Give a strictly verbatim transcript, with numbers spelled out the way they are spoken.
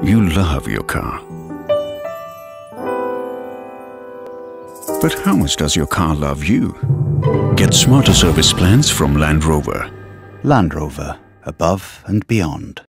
You love your car. But how much does your car love you? Get smarter service plans from Land Rover. Land Rover, above and beyond.